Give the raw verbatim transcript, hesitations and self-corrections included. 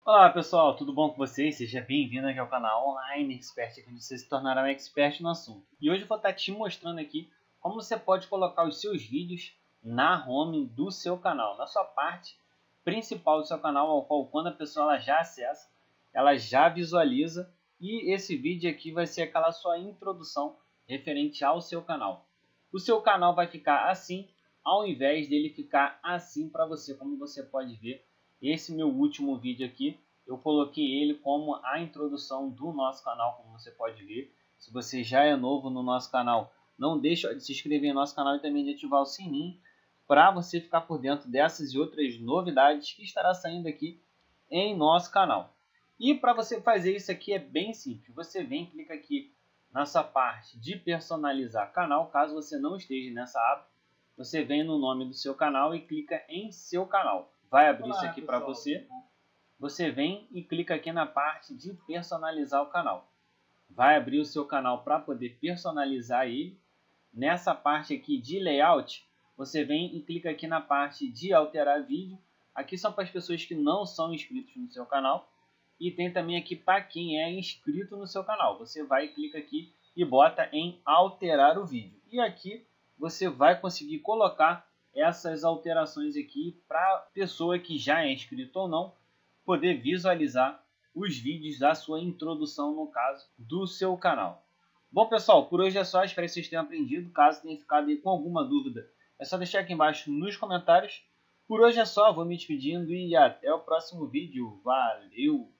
Olá pessoal, tudo bom com vocês? Seja bem-vindo aqui ao canal Online Expert, onde você se tornará um expert no assunto. E hoje eu vou estar te mostrando aqui como você pode colocar os seus vídeos na home do seu canal, na sua parte principal do seu canal, ao qual quando a pessoa ela já acessa, ela já visualiza, e esse vídeo aqui vai ser aquela sua introdução referente ao seu canal. O seu canal vai ficar assim, ao invés dele ficar assim para você, como você pode ver. Esse meu último vídeo aqui, eu coloquei ele como a introdução do nosso canal, como você pode ver. Se você já é novo no nosso canal, não deixe de se inscrever no nosso canal e também de ativar o sininho para você ficar por dentro dessas e outras novidades que estará saindo aqui em nosso canal. E para você fazer isso aqui é bem simples. Você vem, clica aqui nessa parte de personalizar canal. Caso você não esteja nessa aba, você vem no nome do seu canal e clica em seu canal. Vai abrir isso aqui para você. Você vem e clica aqui na parte de personalizar o canal. Vai abrir o seu canal para poder personalizar ele. Nessa parte aqui de layout, você vem e clica aqui na parte de alterar vídeo. Aqui são para as pessoas que não são inscritos no seu canal. E tem também aqui para quem é inscrito no seu canal. Você vai e clica aqui e bota em alterar o vídeo. E aqui você vai conseguir colocar essas alterações aqui para a pessoa que já é inscrito ou não poder visualizar os vídeos da sua introdução, no caso, do seu canal. Bom, pessoal, por hoje é só. Espero que vocês tenham aprendido. Caso tenha ficado aí com alguma dúvida, é só deixar aqui embaixo nos comentários. Por hoje é só. Vou me despedindo e até o próximo vídeo. Valeu!